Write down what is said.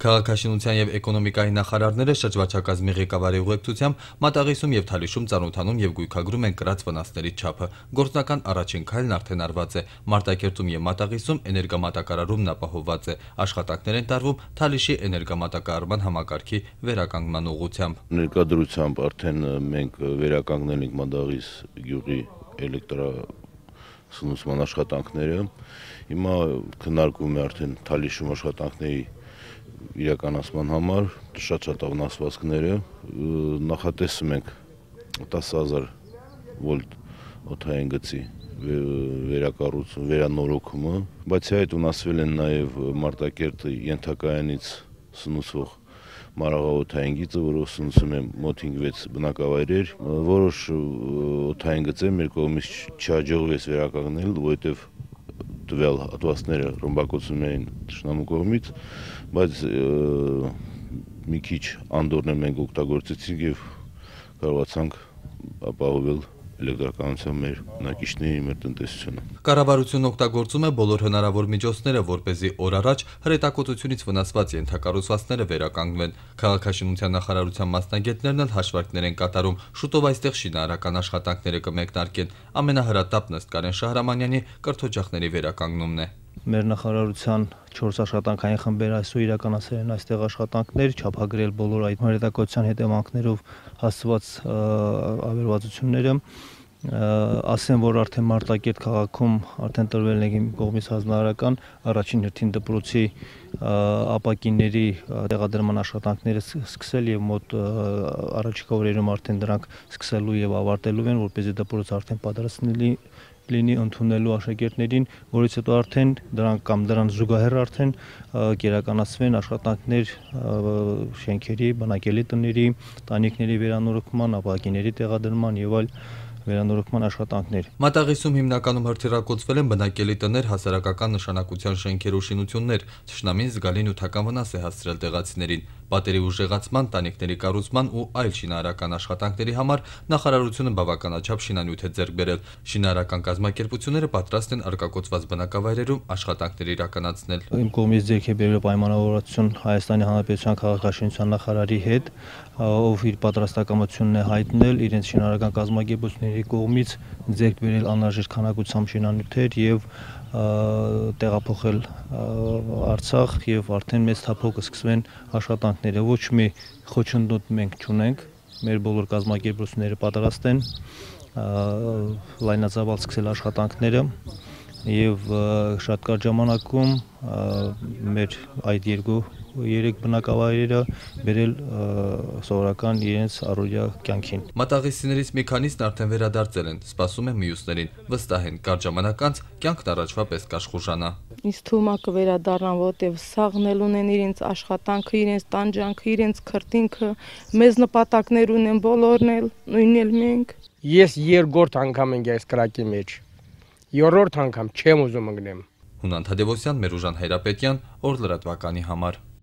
Քաղաքաշինության եւ էկոնոմիկայի նախարարները շրջվարչակազմի ղեկավարի ուղեկցությամբ Մատաղիսում եւ Թալիշում ծանոթանում եւ գույքագրում են կրած վնասների չափը։ Գործնական առաջին քայլն արդեն արված է։ Մարտակերտում եւ Մատաղիսում էներգամատակարարումն ապահովված է։ Աշխատանքներ են տարվում Թալիշի էներգամատակարարման համակարգի վերականգնման ուղղությամբ։ Ներկայությամբ արդեն մենք վերականգնել ենք Մատաղիս գյուղի էլեկտրասնուցման աշխատանքները։ Հիմա քննարկվում է արդեն Թալիշում աշխատանքների իրականացման համար շատ վնասվածքները, նախատեսում ենք 10,000 վոլտ օդային գծի վերանորոգումը, բացի այդ վնասվել են նաև Մարտակերտի ենթակայանից սնուցվող Մարաղաօդային գիծը, որով սնուցում է մոտ 5-6 բնակավայրեր, որոշ օդային գծեր մեր կողմից չհաջողվեց վերականգնել, որովհետև տվյալ հատվածները ռմբակոծում էին թշնամու կողմից, բայց մի քիչ անդորներ մենք օգտագործեցինք եւ կարողացանք ապահովել էլեկտրականության մեր բնակիչների, մեր տնտեսությունը։ Կառավարությունն օգտագործում է բոլոր հնարավոր միջոցները, որպեսզի օր առաջ հրետակոծությունից վնասված ենթակառուցվածքները վերականգնվեն։ Քաղաքաշինության նախարարության մասնագետներն էլ հաշվարկներ են կատարում, շուտով այստեղ շինարարական աշխատանքները կմեկնարկեն։ Ամենահրատապն ըստ Կարեն Շահրամանյանի կրթօջախների վերականգնումն է։ Մեր նախարարության 4 աշխատանքային խմբեր այսօր իրականացրել են այստեղ աշխատանքներ, չափագրել բոլոր այդ հրետակոծության հետևանքներով հասցված ավերվածությունները։ Ասեմ, որ արդեն Մարտակերտ քաղաքում արդեն տրվել է իմ կողմից հանձնարարական առաջին հերթին դպրոցի ապակիների տեղադրման աշխատանքները սկսել եւ մոտ առաջիկա օրերում արդեն դրանք սկսելու եւ ավարտելու են, որպեսզի դպրոցը արդեն պատրաստ լինի ընդունելու աշակերտներին, որից հետո արդեն դրանք կամ դրան զուգահեռ արդեն կիրականացվեն աշխատանքներ շենքերի, բնակելի տների, տանիքների վերանորոգման, ապակիների տեղադրման եւ այլ վերանորոգման աշխատանքներ։ Մատաղիսում հիմնականում հրթիռակոծվել են բնակելի տներ, հասարակական նշանակության շենքեր ու շինություններ։ Թշնամին զգալի նյութական վնաս է հասցրել տեղացիներին։ Պատերի ուժեղացման, տանիքների կառուցման ու այլ շինարարական աշխատանքների համար նախարարությունը բավականաչափ շինանյութ է ձեռք բերել։ Շինարարական կազմակերպությունները պատրաստ են արկակոծված բնակավայրերում աշխատանքներ իրականացնել։ Իմ կողմից ձեռք է բերվել պայմանավորվածություն Հայաստանի Հանրապետության քաղաքաշինության նախարարի հետ, ով իր պատրաստակամությունն է հայտնել իրենց շինարարական կազմակերպությունների կողմից ձեռք բերել անհրաժեշտ քանակությամբ շինանյութեր եւ տեղափոխել Արցախ եւ արդեն մեծ թափով կսկսվեն աշխատանքները։ Ոչ մի խոչընդոտ մենք չունենք, մեր բոլոր կազմակերպությունները պատրաստ են լայնածավալ սկսել աշխատանքները եւ շատ կարճ ժամանակում մեր այդ 2-3 բնակավայրերը բերել սովորական իրենց առօրյա կյանքին։ Մատաղիսիներից մի քանիսն արդեն վերադարձել են, սպասում են մյուսներին, վստահ են կարճ ժամանակ անց կյանքն առաջվա պես կաշխուժանա։ Ինձ թվում է կվերադառնան, որտեղ սաղնել ունեն իրենց աշխատանքը, իրենց տանջանքը, իրենց քրտինքը, մեծ նպատակներ ունեն բոլորն էլ, նույնն էլ մենք։ Ես երկրորդ անգամ եմ այս կրակի մեջ։ Երրորդ անգամ չեմ ուզում ընկնեմ։ Հունան Թադևոսյան, Մերուժան Հայրապետյան, Օր լրատվականի համար։